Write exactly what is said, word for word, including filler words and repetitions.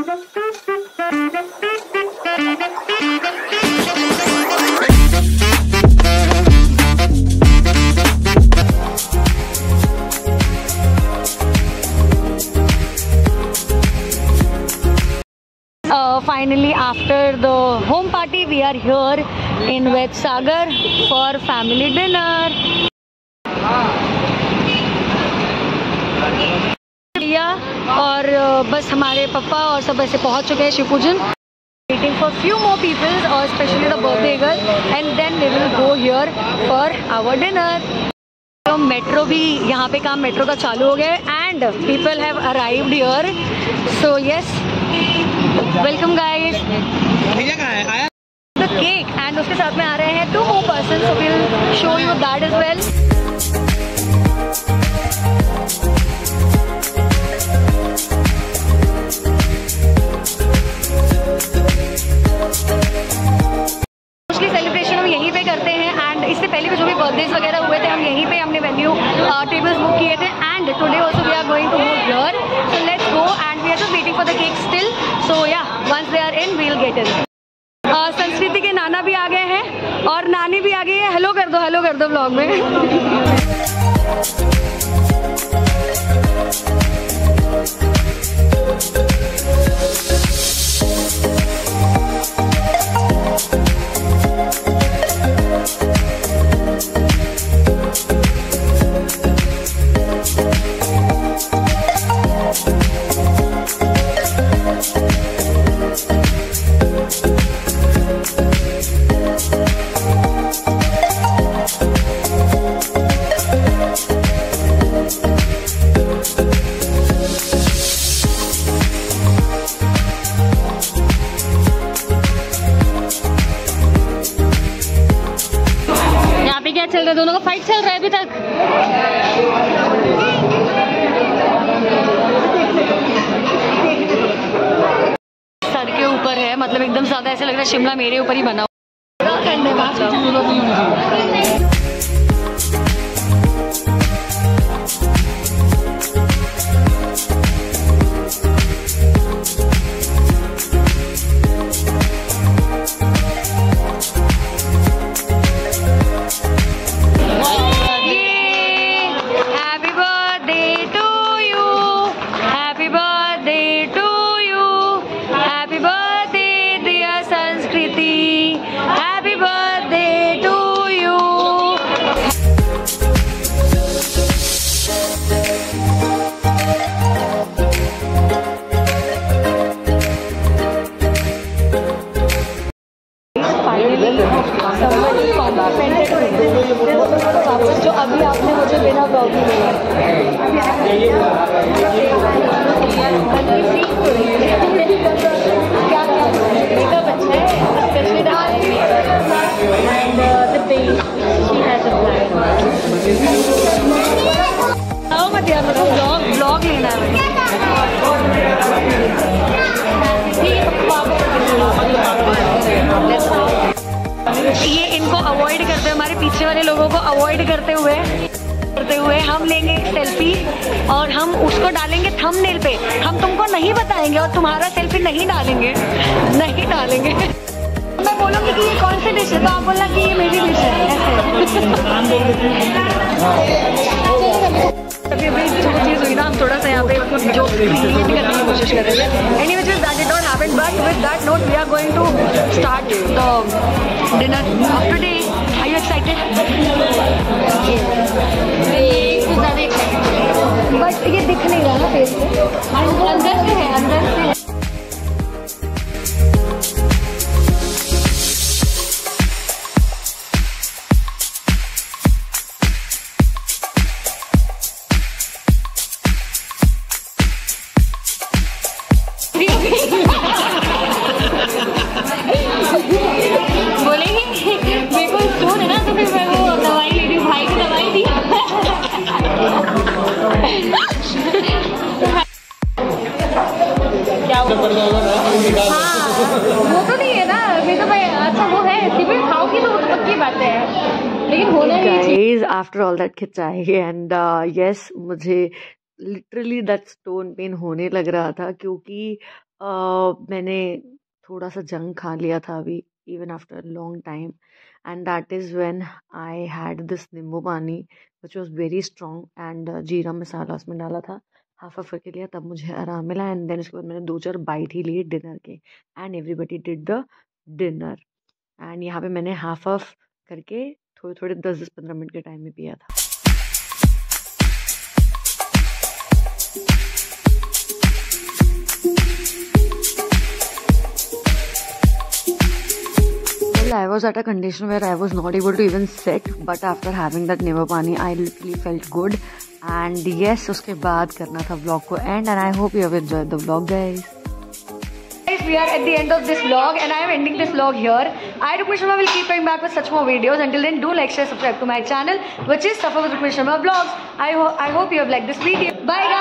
Uh, finally, after the home party, we are here in Vedsagar for family dinner. और बस हमारे पापा और सब ऐसे पहुंच चुके हैं शिव पूजन. Waiting for few more people और especially the birthday girl, and then we will go here for our dinner. तो मेट्रो भी यहाँ पे काम मेट्रो का चालू हो गया है and people have arrived here. So yes, welcome guys. भैया कहाँ है? आया? The cake and उसके साथ में आ रहे हैं two more persons, so we'll show you that as well. Celebration हम यहीं पे करते हैं एंड इससे पहले भी जो भी बर्थडेज वगैरह हुए थे हम यहीं पे हमने वेन्यू टेबल्स बुक किए थे and today also we are going to go here. So let's go and we are just waiting for the cake still. So ya once they are in we will get in. Sanskriti के नाना भी आ गए हैं और नानी भी आ गई है. Hello कर दो, हेलो कर दो व्लॉग में. क्या चल रहा है? दोनों का फाइट चल रहा है अभी तक. सर के ऊपर है, मतलब एकदम ज्यादा ऐसा लग रहा है शिमला मेरे ऊपर ही बना हुआ. जो अभी आपने मुझे बिना प्रॉब्लम क्या क्या मेकअप अच्छा है, specially the eye and the base she has applied. आओ मत यार, मतलब ब्लॉग ब्लॉग लेना है. ये इनको अवॉइड करते हुए, हमारे पीछे वाले लोगों को अवॉइड करते हुए करते हुए हम लेंगे एक सेल्फी और हम उसको डालेंगे थंबनेल पे. हम तुमको नहीं बताएंगे और तुम्हारा सेल्फी नहीं डालेंगे, नहीं डालेंगे. मैं बोलूँगी कि ये कौन सी डिश है तो आप बोलना कि ये मेरी डिश है. अभी अभी जो चीज़ हुई ना, हम थोड़ा सा यहाँ पे कुछ जो क्रिएट करने की कोशिश कर रहे थे. Anyways that did not happen, but with that note we are going to start the dinner of today. Are you excited? कुछ ज़्यादा एक्साइटेड, बट ये दिख नहीं रहा ना फेस पे. अंदर से है, अंदर से है. वो तो नहीं है ना, मैं तो भाई अच्छा वो है सिर्फ खाओगी तो वो तो पक्की बात है, लेकिन होना नहीं चाहिए. आफ्टर ऑल दैट खिंचाई एंड यस, मुझे लिटरली दैट स्टोन पेन होने लग रहा था क्योंकि uh, मैंने थोड़ा सा जंग खा लिया था अभी, even after a long time, and that is when I had this नींबू पानी which was very strong and uh, जीरा मसाला उसमें डाला था, हाफ हाफ करके लिया, तब मुझे आराम मिला। एंड देन उसके बाद मैंने दो चार बाइट ही लिए डिनर के, and everybody did the dinner. And यहाँ पे मैंने हाफ हाफ करके थोड़े थोड़े दस दस पंद्रह मिनट के टाइम में पिया था। I was at a condition where I was not able to even sit, but after having that नींबू पानी I literally felt good. And yes, उसके बाद करना था vlog को end, and I hope you have enjoyed the vlog, guys. Guys, we are at the end of this vlog and I am ending this vlog here. I, Rukmini Sharma, will keep coming back with such more videos. Until then, do like, share, subscribe to my channel, which is Safa with Rukmini Sharma Vlogs. I, ho I hope you have liked this video. Bye guys.